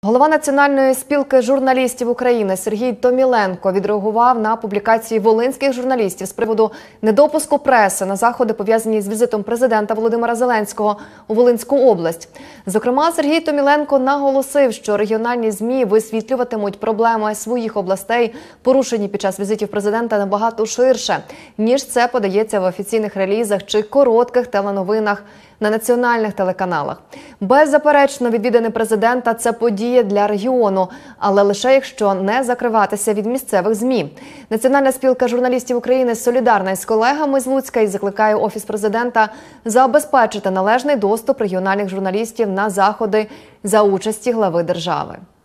Голова Національної спілки журналістів України Сергій Томіленко відреагував на публікації волинських журналістів з приводу недопуску преси на заходи, пов'язані з візитом президента Володимира Зеленського у Волинську область. Зокрема, Сергій Томіленко наголосив, що регіональні ЗМІ висвітлюватимуть проблеми своїх областей, порушені під час візитів президента, набагато ширше, ніж це подається в офіційних релізах чи коротких теленовинах на національних телеканалах. Беззаперечно, відвідини президента – це подія для регіону, але лише якщо не закриватися від місцевих ЗМІ. Національна спілка журналістів України солідарна із колегами з Луцька і закликає Офіс президента забезпечити належний доступ регіональних журналістів на заходи за участі глави держави.